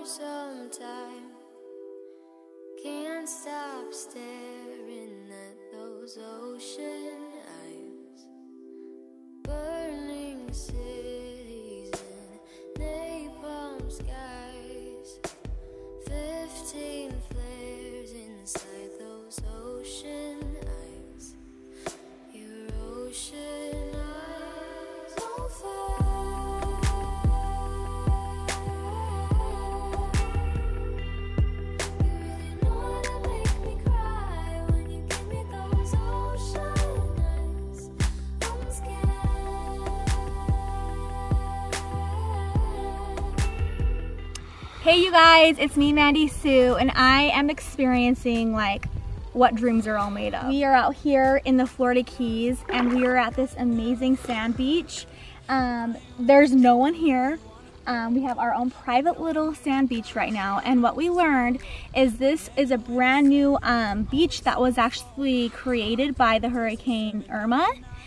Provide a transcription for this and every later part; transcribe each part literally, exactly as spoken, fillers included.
sometime. Can't stop staring at those ocean eyes. Burning cities and napalm skies. Fifteen flares inside those ocean eyes. Your ocean eyes on fire. Hey you guys, it's me Mandy Sue, and I am experiencing like what dreams are all made of. We are out here in the Florida Keys and we are at this amazing sand beach. Um, there's no one here. Um, we have our own private little sand beach right now, and what we learned is this is a brand new um, beach that was actually created by the Hurricane Irma.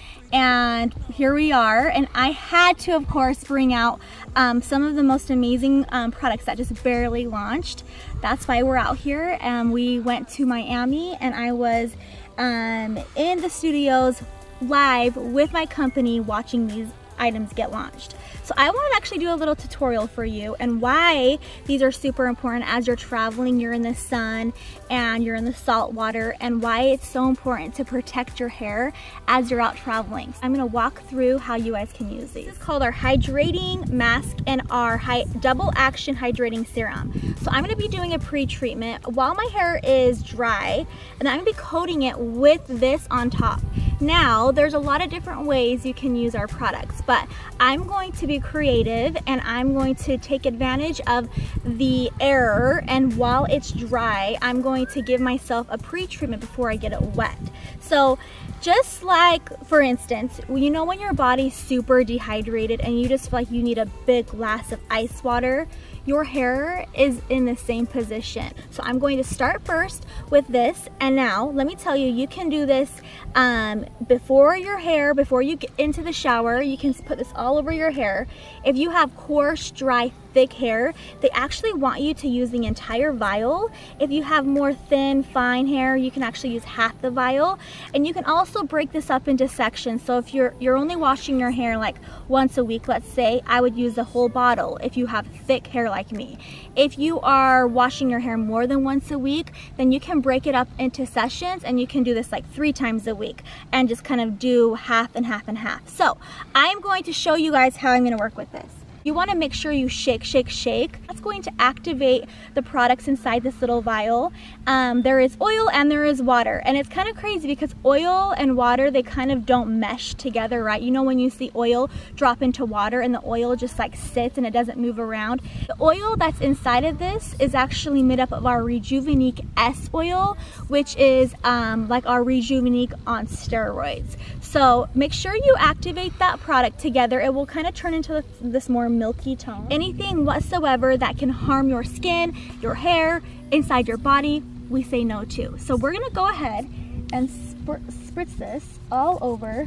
And here we are, and I had to of course bring out um, some of the most amazing um, products that just barely launched. That's why we're out here, and we went to Miami and I was um, in the studios live with my company watching these items get launched. So I want to actually do a little tutorial for you and why these are super important as you're traveling, you're in the sun and you're in the salt water, and why it's so important to protect your hair as you're out traveling. I'm going to walk through how you guys can use these. This is called our hydrating mask and our high, double action hydrating serum. So I'm going to be doing a pre-treatment while my hair is dry, and I'm going to be coating it with this on top. Now, there's a lot of different ways you can use our products, but I'm going to be creative and I'm going to take advantage of the air, and while it's dry, I'm going to give myself a pre-treatment before I get it wet. So just like, for instance, you know when your body's super dehydrated and you just feel like you need a big glass of ice water, your hair is in the same position. So I'm going to start first with this, and now let me tell you, you can do this um, before your hair, before you get into the shower. You can put this all over your hair. If you have coarse, dry, thick hair, they actually want you to use the entire vial. If you have more thin, fine hair, you can actually use half the vial. And you can also break this up into sections. So if you're you're only washing your hair like once a week, let's say, I would use the whole bottle if you have thick hair like me. If you are washing your hair more than once a week, then you can break it up into sessions, and you can do this like three times a week and just kind of do half and half and half. So I'm going to show you guys how I'm going to work with this. You want to make sure you shake, shake, shake. That's going to activate the products inside this little vial. Um, there is oil and there is water, and it's kind of crazy because oil and water, they kind of don't mesh together, right? You know when you see oil drop into water and the oil just like sits and it doesn't move around? The oil that's inside of this is actually made up of our Rejuvenique S oil, which is um, like our Rejuvenique on steroids. So make sure you activate that product together. It will kind of turn into this more milky tone. Anything whatsoever that can harm your skin, your hair, inside your body, we say no to. So we're gonna go ahead and spr spritz this all over.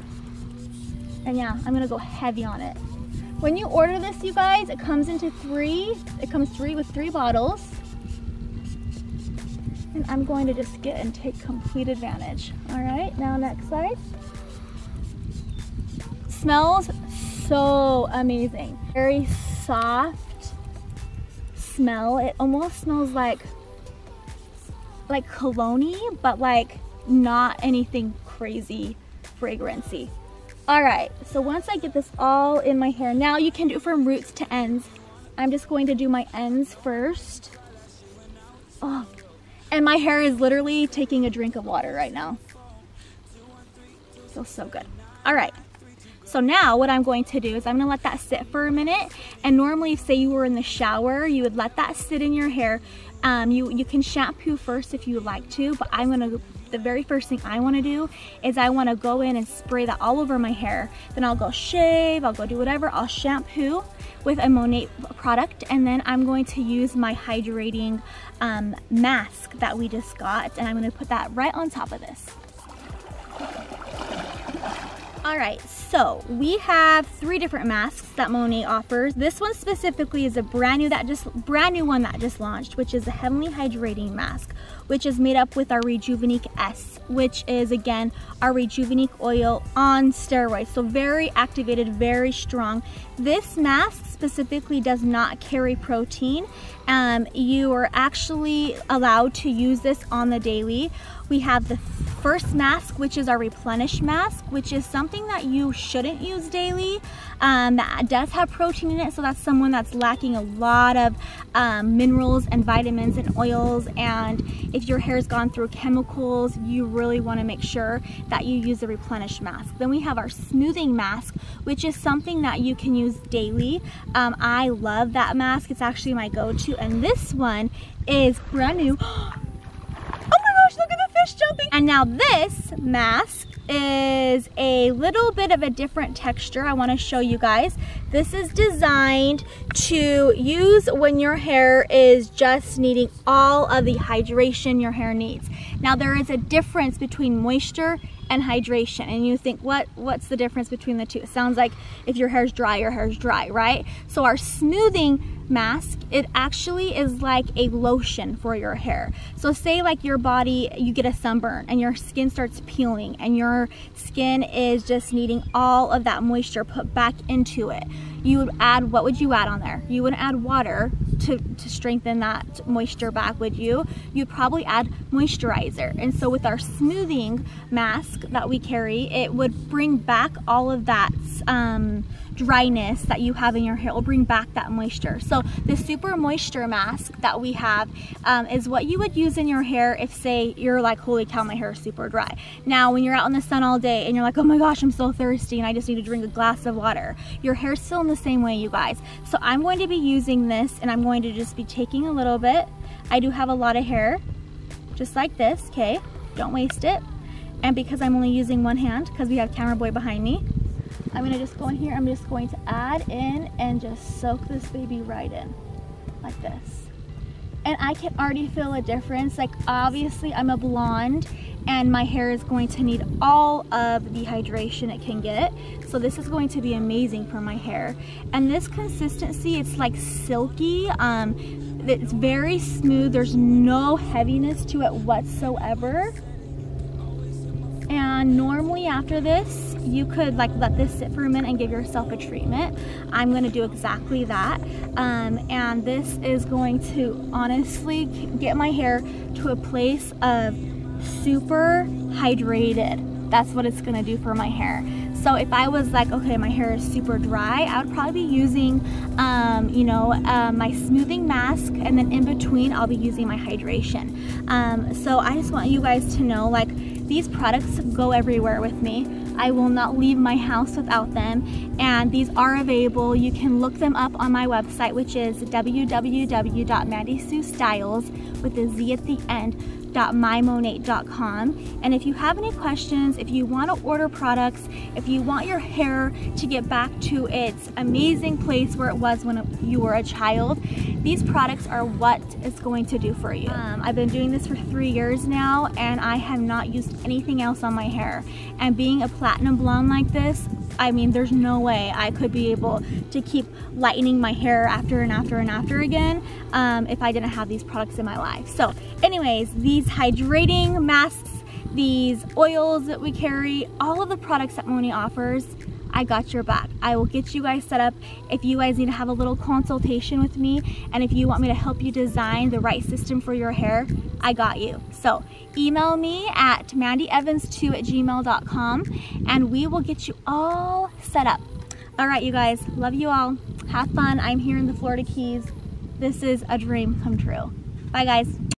And yeah, I'm gonna go heavy on it. When you order this, you guys, it comes into three, it comes three with three bottles. And I'm going to just get and take complete advantage. All right, now next slide. Smells so amazing. Very soft smell. It almost smells like like cologne-y, but like not anything crazy fragrancy. All right, so once I get this all in my hair, now you can do it from roots to ends. I'm just going to do my ends first. Oh, and my hair is literally taking a drink of water right now. Feels so good. All right. So now what I'm going to do is I'm gonna let that sit for a minute. And normally, say you were in the shower, you would let that sit in your hair. Um, you, you can shampoo first if you would like to, but I'm gonna, the very first thing I wanna do is I wanna go in and spray that all over my hair. Then I'll go shave, I'll go do whatever, I'll shampoo with a Monat product, and then I'm going to use my hydrating um, mask that we just got, and I'm gonna put that right on top of this. All right, so we have three different masks. that Monat offers. This one specifically is a brand new that just brand new one that just launched, which is the Heavenly Hydrating Mask, which is made up with our Rejuvenique S, which is again our Rejuvenique oil on steroids. So very activated, very strong. This mask specifically does not carry protein. Um, you are actually allowed to use this on the daily. We have the first mask, which is our Replenish mask, which is something that you shouldn't use daily. Um, that does have protein in it, so that's someone that's lacking a lot of um, minerals and vitamins and oils, and if your hair's gone through chemicals, you really want to make sure that you use the Replenish mask. Then we have our Smoothing mask, which is something that you can use daily. Um, I love that mask. It's actually my go-to, and this one is brand new. Look at the fish jumping. And now this mask is a little bit of a different texture. I want to show you guys. This is designed to use when your hair is just needing all of the hydration your hair needs. Now there is a difference between moisture and hydration, and you think, what what's the difference between the two? It sounds like if your hair's dry, your hair's dry, right? So our Smoothing mask, it actually is like a lotion for your hair. So say like your body, you get a sunburn and your skin starts peeling and your skin is just needing all of that moisture put back into it. You would add, what would you add on there? You wouldn't add water to, to strengthen that moisture back, would you? You'd probably add moisturizer. And so with our Smoothing mask that we carry, it would bring back all of that um, dryness that you have in your hair. It will bring back that moisture. So the Super Moisture mask that we have um, is what you would use in your hair if, say, you're like, holy cow, my hair is super dry. Now when you're out in the sun all day and you're like, oh my gosh, I'm so thirsty and I just need to drink a glass of water, your hair's still in the same way, you guys. So I'm going to be using this, and I'm going to just be taking a little bit. I do have a lot of hair, just like this, okay? Don't waste it. And because I'm only using one hand, because we have Camera Boy behind me, I'm gonna just go in here, I'm just going to add in and just soak this baby right in, like this. And I can already feel a difference. Like obviously I'm a blonde and my hair is going to need all of the hydration it can get. So this is going to be amazing for my hair. And this consistency, it's like silky. Um, it's very smooth. There's no heaviness to it whatsoever. And normally after this, you could like let this sit for a minute and give yourself a treatment. I'm going to do exactly that. Um, and this is going to honestly get my hair to a place of super hydrated. That's what it's going to do for my hair. So if I was like, okay, my hair is super dry, I would probably be using, um, you know, uh, my Smoothing mask, and then in between I'll be using my hydration. Um, so I just want you guys to know, like, these products go everywhere with me. I will not leave my house without them, and these are available. You can look them up on my website, which is w w w dot mandy sue styles with a Z at the end my monat dot com. And if you have any questions, if you want to order products, if you want your hair to get back to its amazing place where it was when you were a child, these products are what it's going to do for you. Um, I've been doing this for three years now, and I have not used anything else on my hair. And being a platinum blonde like this, I mean, there's no way I could be able to keep lightening my hair after and after and after again um, if I didn't have these products in my life. So anyways, these hydrating masks, these oils that we carry, all of the products that Monat offers, I got your back. I will get you guys set up if you guys need to have a little consultation with me, and if you want me to help you design the right system for your hair, I got you. So email me at mandy evans two at gmail dot com and we will get you all set up. All right, you guys, love you all. Have fun. I'm here in the Florida Keys. This is a dream come true. Bye, guys.